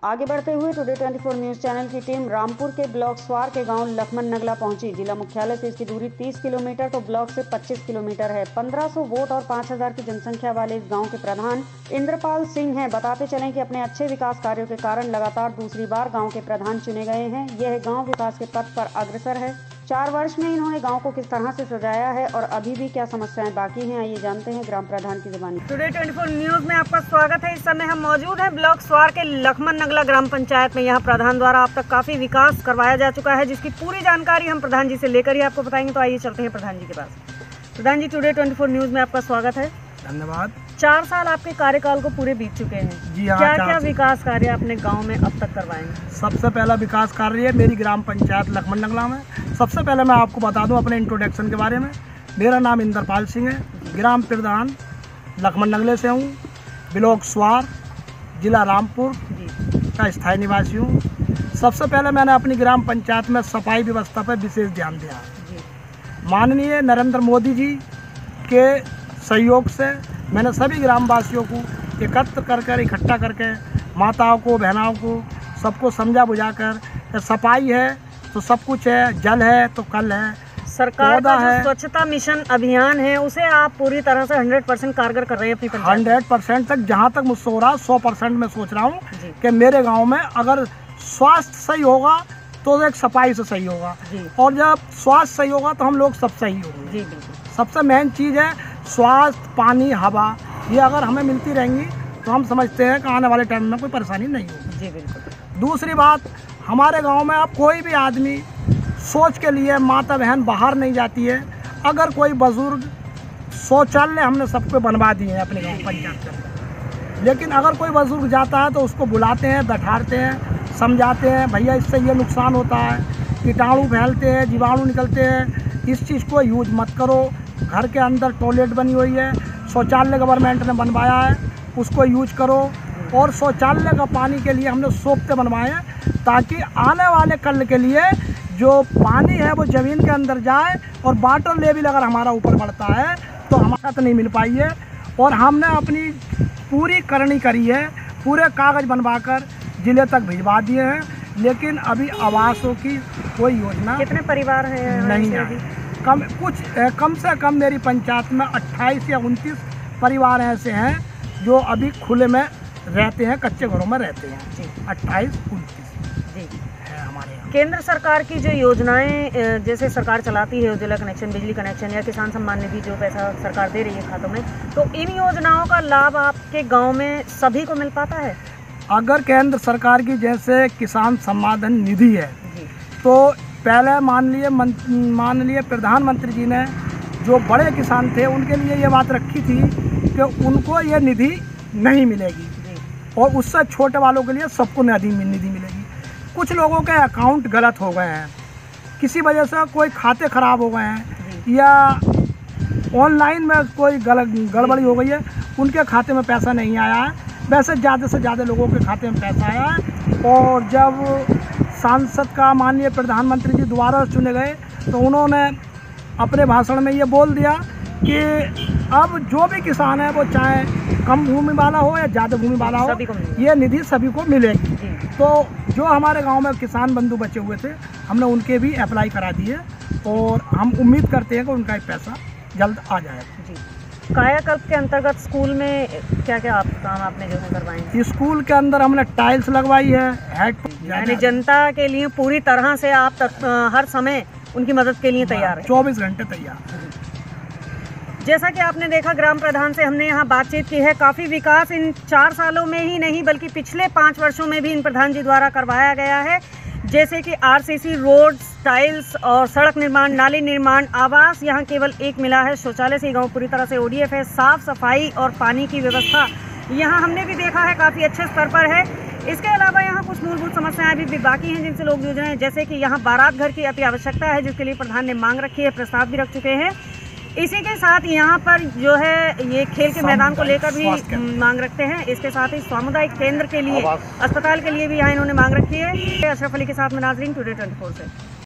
आगे बढ़ते हुए टुडे 24 न्यूज चैनल की टीम रामपुर के ब्लॉक स्वार के गांव लखमन नगला पहुंची। जिला मुख्यालय से इसकी दूरी 30 किलोमीटर तो ब्लॉक से 25 किलोमीटर है। 1500 वोट और 5000 की जनसंख्या वाले इस गांव के प्रधान इंद्रपाल सिंह हैं। बताते चलें कि अपने अच्छे विकास कार्यों के कारण लगातार दूसरी बार गाँव के प्रधान चुने गए हैं। यह गाँव विकास के पथ पर अग्रसर है। 4 वर्ष में इन्होंने गांव को किस तरह से सजाया है और अभी भी क्या समस्याएं बाकी हैं, आइए जानते हैं ग्राम प्रधान की जुबानी। टुडे 24 न्यूज में आपका स्वागत है। इस समय हम मौजूद हैं ब्लॉक स्वार के लखमन नगला ग्राम पंचायत में। यहाँ प्रधान द्वारा अब तक काफी विकास करवाया जा चुका है, जिसकी पूरी जानकारी हम प्रधान जी से लेकर ही आपको बताएंगे। तो आइए चलते हैं प्रधान जी के पास। प्रधान जी, टुडे 24 न्यूज में आपका स्वागत है। धन्यवाद। 4 साल आपके कार्यकाल को पूरे बीत चुके हैं। जी हाँ, क्या क्या विकास कार्य अपने गाँव में अब तक करवाए हैं? सबसे पहला विकास कार्य है मेरी ग्राम पंचायत लखमन नगला में। सबसे पहले मैं आपको बता दूं अपने इंट्रोडक्शन के बारे में। मेरा नाम इंद्रपाल सिंह है, ग्राम प्रधान लखमन नगले से हूँ, ब्लॉक स्वार, जिला रामपुर का स्थायी निवासी हूँ। सबसे पहले मैंने अपनी ग्राम पंचायत में सफाई व्यवस्था पर विशेष ध्यान दिया। माननीय नरेंद्र मोदी जी के सहयोग से मैंने सभी ग्रामवासियों को एकत्र कर इकट्ठा करके माताओं को, बहनाओं को, सबको समझा बुझाकर सफाई है तो सब कुछ है, जल है तो कल है। सरकार का जो स्वच्छता मिशन अभियान है उसे आप पूरी तरह से 100% कारगर कर रहे हैं अपनी पंचायत। 100% तक जहाँ तक मुझसे हो रहा है 100% मैं सोच रहा हूँ कि मेरे गांव में अगर स्वास्थ्य सही होगा तो एक सफाई से सही होगा, और जब स्वास्थ्य सही होगा तो हम लोग सब सही होंगे। सबसे मेन चीज़ है स्वास्थ्य, पानी, हवा, ये अगर हमें मिलती रहेंगी तो हम समझते हैं कि आने वाले टाइम में कोई परेशानी नहीं होगी। जी बिल्कुल। दूसरी बात, हमारे गांव में अब कोई भी आदमी शौच के लिए माता बहन बाहर नहीं जाती है। अगर कोई बुजुर्ग शौचालय हमने सबको बनवा दिए हैं अपने गांव पंचायत के अंदर, लेकिन अगर कोई बुजुर्ग जाता है तो उसको बुलाते हैं, बैठाते हैं, समझाते हैं भैया इससे ये नुकसान होता है, कीटाणु फैलते हैं, जीवाणु निकलते हैं, इस चीज़ को यूज मत करो। घर के अंदर टॉयलेट बनी हुई है, शौचालय गवर्नमेंट ने बनवाया है, उसको यूज करो। और शौचालय का पानी के लिए हमने सोखते बनवाए हैं ताकि आने वाले कल के लिए जो पानी है वो ज़मीन के अंदर जाए, और वाटर लेवल अगर हमारा ऊपर बढ़ता है तो हमारा तो नहीं मिल पाई है। और हमने अपनी पूरी करनी करी है, पूरे कागज़ बनवाकर ज़िले तक भिजवा दिए हैं, लेकिन अभी आवासों की कोई योजना कितने परिवार हैं नहीं है। कम से कम मेरी पंचायत में 28 या 29 परिवार ऐसे हैं जो अभी खुले में रहते हैं, कच्चे घरों में रहते हैं। 28-29 है हमारे यहाँ। केंद्र सरकार की जो योजनाएं जैसे सरकार चलाती है, उज्ज्वला कनेक्शन, बिजली कनेक्शन या किसान सम्मान निधि, जो पैसा सरकार दे रही है खातों में, तो इन योजनाओं का लाभ आपके गांव में सभी को मिल पाता है? अगर केंद्र सरकार की जैसे किसान सम्मान निधि है तो पहले मान लिए प्रधानमंत्री जी ने जो बड़े किसान थे उनके लिए ये बात रखी थी कि उनको ये निधि नहीं मिलेगी, और उससे छोटे वालों के लिए सबको निधि मिलेगी। कुछ लोगों के अकाउंट गलत हो गए हैं, किसी वजह से कोई खाते ख़राब हो गए हैं या ऑनलाइन में कोई गड़बड़ी हो गई है, उनके खाते में पैसा नहीं आया है। वैसे ज़्यादा से ज़्यादा लोगों के खाते में पैसा आया है। और जब सांसद का माननीय प्रधानमंत्री जी दोबारा चुने गए तो उन्होंने अपने भाषण में ये बोल दिया कि अब जो भी किसान है वो चाहे कम भूमि वाला हो या ज़्यादा भूमि वाला हो, ये निधि सभी को मिलेगी। तो जो हमारे गांव में किसान बंधु बचे हुए थे हमने उनके भी अप्लाई करा दिए, और हम उम्मीद करते हैं कि उनका एक जल्द आ जाएगा। कायाकल्प के अंतर्गत स्कूल में क्या क्या काम आपने जो है करवाए? स्कूल के अंदर हमने टाइल्स लगवाई है, यानी जनता के लिए पूरी तरह से आप हर समय उनकी मदद के लिए तैयार है? 24 घंटे तैयार। जैसा कि आपने देखा, ग्राम प्रधान से हमने यहाँ बातचीत की है। काफ़ी विकास इन 4 सालों में ही नहीं बल्कि पिछले 5 वर्षों में भी इन प्रधान जी द्वारा करवाया गया है, जैसे कि RCC, रोड्स, टाइल्स और सड़क निर्माण, नाली निर्माण, आवास यहाँ केवल एक मिला है। शौचालय से गांव पूरी तरह से ODF है। साफ सफाई और पानी की व्यवस्था यहाँ हमने भी देखा है काफ़ी अच्छे स्तर पर है। इसके अलावा यहाँ कुछ मूलभूत समस्याएं अभी भी बाकी हैं जिनसे लोग जूझ रहे हैं, जैसे कि यहाँ बारात घर की अति आवश्यकता है, जिसके लिए प्रधान ने मांग रखी है, प्रस्ताव भी रख चुके हैं। इसी के साथ यहाँ पर जो है ये खेल के मैदान को लेकर भी मांग रखते हैं। इसके साथ ही सामुदायिक केंद्र के लिए, अस्पताल के लिए भी यहाँ इन्होंने मांग रखी है। अशरफ अली के साथ में नाजरीन, टुडे 24 से।